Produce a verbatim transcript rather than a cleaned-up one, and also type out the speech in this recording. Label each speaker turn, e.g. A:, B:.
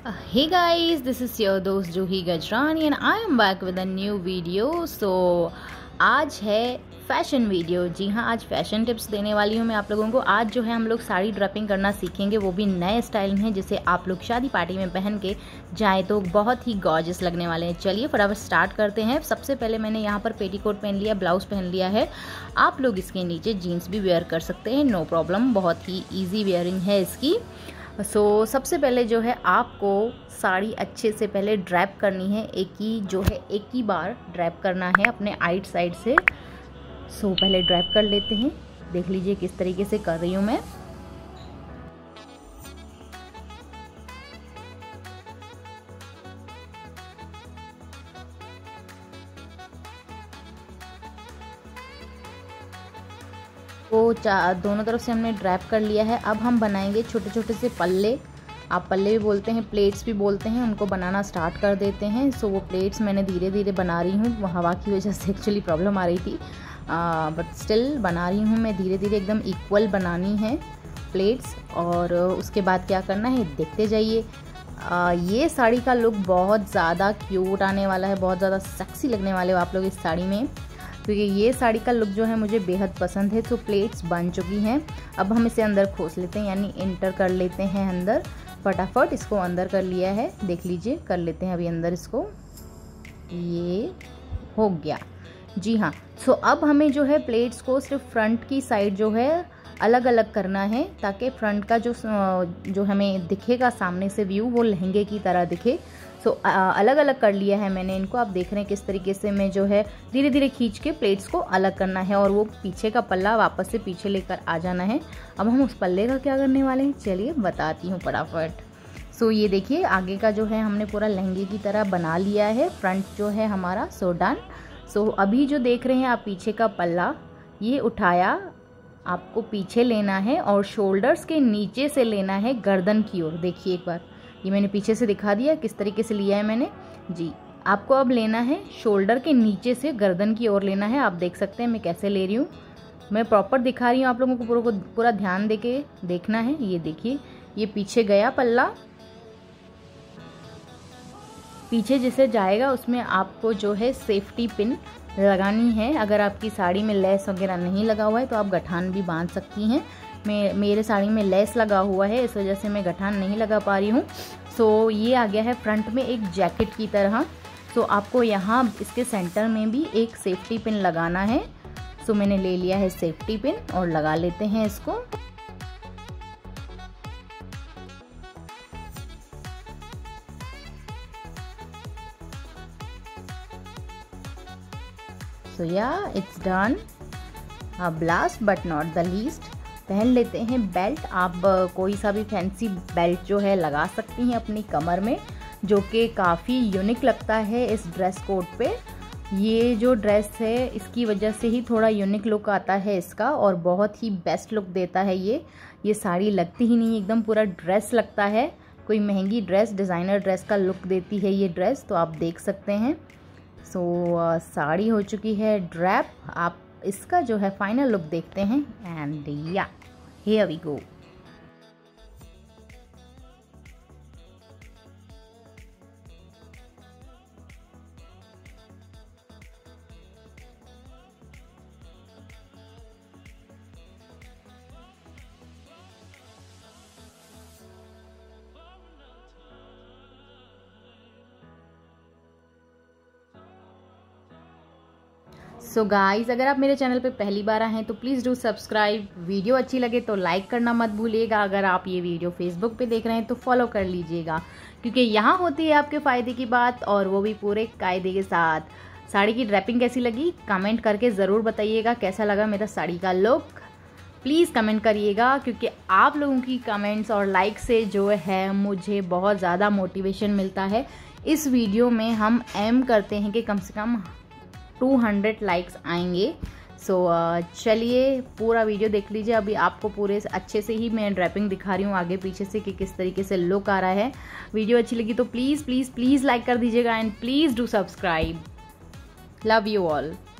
A: Hey guys, this is your दोस्त जूही Gajrani and I am back with a new video. So आज है fashion video. जी हाँ, आज fashion tips देने वाली हूँ मैं आप लोगों को। आज जो है हम लोग साड़ी ड्रेपिंग करना सीखेंगे, वो भी नए स्टाइल में, जिसे आप लोग शादी पार्टी में पहन के जाएँ तो बहुत ही गॉर्जियस लगने वाले हैं। चलिए फटाफट स्टार्ट करते हैं। सबसे पहले मैंने यहाँ पर पेटीकोट पहन लिया, ब्लाउज पहन लिया है। आप लोग इसके नीचे जीन्स भी वेयर कर सकते हैं, नो प्रॉब्लम, बहुत ही ईजी वेयरिंग है इसकी। सो so, सबसे पहले जो है आपको साड़ी अच्छे से पहले ड्रैप करनी है। एक ही जो है एक ही बार ड्रैप करना है अपने आइट साइड से। सो so, पहले ड्रैप कर लेते हैं। देख लीजिए किस तरीके से कर रही हूँ मैं। तो दोनों तरफ से हमने ड्रैप कर लिया है। अब हम बनाएंगे छोटे छोटे से पल्ले, आप पल्ले भी बोलते हैं, प्लेट्स भी बोलते हैं, उनको बनाना स्टार्ट कर देते हैं। सो वो प्लेट्स मैंने धीरे धीरे बना रही हूँ, हवा की वजह से एक्चुअली प्रॉब्लम आ रही थी, बट स्टिल बना रही हूँ मैं धीरे धीरे, एकदम इक्वल बनानी है प्लेट्स। और उसके बाद क्या करना है देखते जाइए। आ, ये साड़ी का लुक बहुत ज़्यादा क्यूट आने वाला है, बहुत ज़्यादा सेक्सी लगने वाले हो आप लोग इस साड़ी में, क्योंकि ये साड़ी का लुक जो है मुझे बेहद पसंद है। तो प्लेट्स बन चुकी हैं, अब हम इसे अंदर खोस लेते हैं, यानी इंटर कर लेते हैं अंदर। फटाफट इसको अंदर कर लिया है, देख लीजिए, कर लेते हैं अभी अंदर इसको। ये हो गया। जी हाँ। सो अब हमें जो है प्लेट्स को सिर्फ फ्रंट की साइड जो है अलग अलग करना है, ताकि फ्रंट का जो जो हमें दिखेगा सामने से व्यू, वो लहंगे की तरह दिखे। सो so, अलग अलग कर लिया है मैंने इनको। आप देख रहे हैं किस तरीके से मैं जो है धीरे धीरे खींच के प्लेट्स को अलग करना है, और वो पीछे का पल्ला वापस से पीछे लेकर आ जाना है। अब हम उस पल्ले का क्या करने वाले हैं, चलिए बताती हूँ फटाफट। सो so, ये देखिए आगे का जो है हमने पूरा लहंगे की तरह बना लिया है, फ्रंट जो है हमारा सो डन। सो अभी जो देख रहे हैं आप पीछे का पल्ला, ये उठाया आपको पीछे लेना है और शोल्डर्स के नीचे से लेना है गर्दन की ओर। देखिए एक बार, ये मैंने पीछे से दिखा दिया किस तरीके से लिया है मैंने। जी, आपको अब लेना है शोल्डर के नीचे से गर्दन की ओर लेना है। आप देख सकते हैं मैं कैसे ले रही हूँ, मैं प्रॉपर दिखा रही हूँ आप लोगों को, पूरा को पूरा ध्यान दे के देखना है। ये देखिए, ये पीछे गया पल्ला, पीछे जिसे जाएगा उसमें आपको जो है सेफ्टी पिन लगानी है। अगर आपकी साड़ी में लेस वगैरह नहीं लगा हुआ है तो आप गठान भी बांध सकती हैं। मैं मेरे साड़ी में लेस लगा हुआ है, इस वजह से मैं गठान नहीं लगा पा रही हूँ। सो ये आ गया है फ्रंट में एक जैकेट की तरह। सो आपको यहाँ इसके सेंटर में भी एक सेफ्टी पिन लगाना है। सो मैंने ले लिया है सेफ्टी पिन और लगा लेते हैं इसको। So ya it's done. अब last but not the least पहन लेते हैं बेल्ट। आप कोई सा भी फैंसी बेल्ट जो है लगा सकती हैं अपनी कमर में, जो कि काफ़ी यूनिक लगता है इस ड्रेस कोड पे। ये जो ड्रेस है इसकी वजह से ही थोड़ा यूनिक लुक आता है इसका, और बहुत ही बेस्ट लुक देता है ये। ये साड़ी लगती ही नहीं, एकदम पूरा ड्रेस लगता है, कोई महंगी ड्रेस, डिज़ाइनर ड्रेस का लुक देती है ये ड्रेस। तो आप देख सकते हैं। सो so, साड़ी हो चुकी है ड्रैप। आप इसका जो है फाइनल लुक देखते हैं, and ya here we go. So so guys, अगर आप मेरे चैनल पे पहली बार आए हैं तो प्लीज़ डू सब्सक्राइब। वीडियो अच्छी लगे तो लाइक करना मत भूलिएगा। अगर आप ये वीडियो फेसबुक पे देख रहे हैं तो फॉलो कर लीजिएगा, क्योंकि यहाँ होती है आपके फ़ायदे की बात, और वो भी पूरे कायदे के साथ। साड़ी की ड्रेपिंग कैसी लगी कमेंट करके ज़रूर बताइएगा। कैसा लगा मेरा साड़ी का लुक, प्लीज़ कमेंट करिएगा, क्योंकि आप लोगों की कमेंट्स और लाइक से जो है मुझे बहुत ज़्यादा मोटिवेशन मिलता है। इस वीडियो में हम एम करते हैं कि कम से कम टू हंड्रेड लाइक्स आएंगे। सो so, uh, चलिए पूरा वीडियो देख लीजिए। अभी आपको पूरे अच्छे से ही मैं ड्रेपिंग दिखा रही हूँ आगे पीछे से कि किस तरीके से लुक आ रहा है। वीडियो अच्छी लगी तो प्लीज़ प्लीज़ प्लीज़ लाइक कर दीजिएगा, and please do subscribe. Love you all.